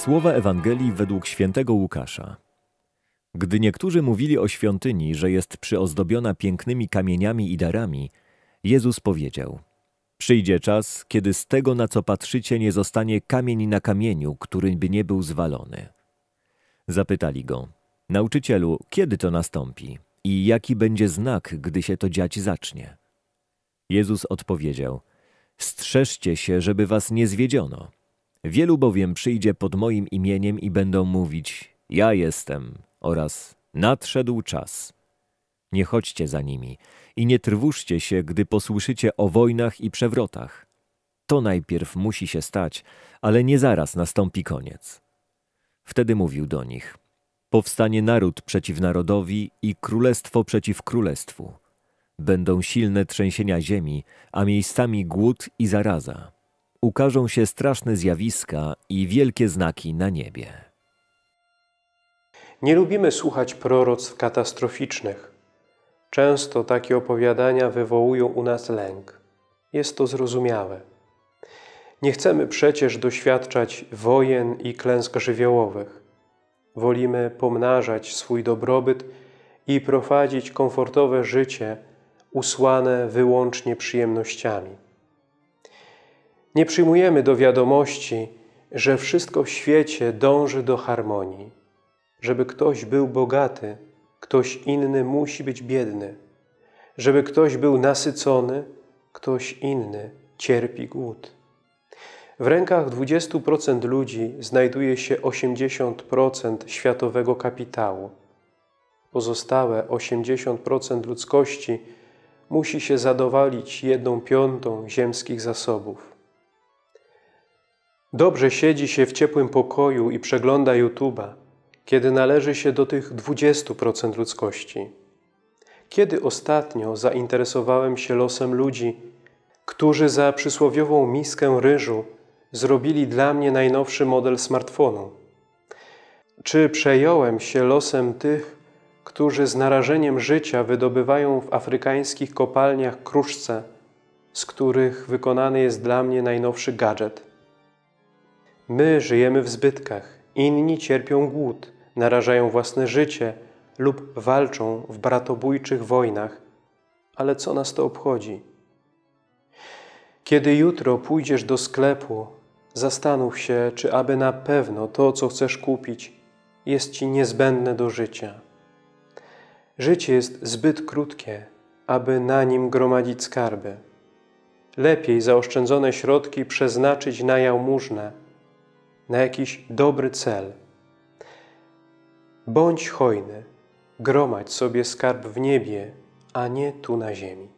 Słowa Ewangelii według świętego Łukasza. Gdy niektórzy mówili o świątyni, że jest przyozdobiona pięknymi kamieniami i darami, Jezus powiedział: przyjdzie czas, kiedy z tego, na co patrzycie, nie zostanie kamień na kamieniu, który by nie był zwalony. Zapytali go: nauczycielu, kiedy to nastąpi i jaki będzie znak, gdy się to dziać zacznie? Jezus odpowiedział: strzeżcie się, żeby was nie zwiedziono. Wielu bowiem przyjdzie pod moim imieniem i będą mówić: ja jestem, oraz nadszedł czas. Nie chodźcie za nimi i nie trwóżcie się, gdy posłyszycie o wojnach i przewrotach. To najpierw musi się stać, ale nie zaraz nastąpi koniec. Wtedy mówił do nich: powstanie naród przeciw narodowi i królestwo przeciw królestwu. Będą silne trzęsienia ziemi, a miejscami głód i zaraza. Ukażą się straszne zjawiska i wielkie znaki na niebie. Nie lubimy słuchać proroctw katastroficznych. Często takie opowiadania wywołują u nas lęk. Jest to zrozumiałe. Nie chcemy przecież doświadczać wojen i klęsk żywiołowych. Wolimy pomnażać swój dobrobyt i prowadzić komfortowe życie usłane wyłącznie przyjemnościami. Nie przyjmujemy do wiadomości, że wszystko w świecie dąży do harmonii. Żeby ktoś był bogaty, ktoś inny musi być biedny. Żeby ktoś był nasycony, ktoś inny cierpi głód. W rękach 20% ludzi znajduje się 80% światowego kapitału. Pozostałe 80% ludzkości musi się zadowolić 1/5 ziemskich zasobów. Dobrze siedzi się w ciepłym pokoju i przegląda YouTube'a, kiedy należy się do tych 20% ludzkości. Kiedy ostatnio zainteresowałem się losem ludzi, którzy za przysłowiową miskę ryżu zrobili dla mnie najnowszy model smartfonu? Czy przejąłem się losem tych, którzy z narażeniem życia wydobywają w afrykańskich kopalniach kruszce, z których wykonany jest dla mnie najnowszy gadżet? My żyjemy w zbytkach, inni cierpią głód, narażają własne życie lub walczą w bratobójczych wojnach. Ale co nas to obchodzi? Kiedy jutro pójdziesz do sklepu, zastanów się, czy aby na pewno to, co chcesz kupić, jest ci niezbędne do życia. Życie jest zbyt krótkie, aby na nim gromadzić skarby. Lepiej zaoszczędzone środki przeznaczyć na jałmużnę, na jakiś dobry cel. Bądź hojny, gromadź sobie skarb w niebie, a nie tu na ziemi.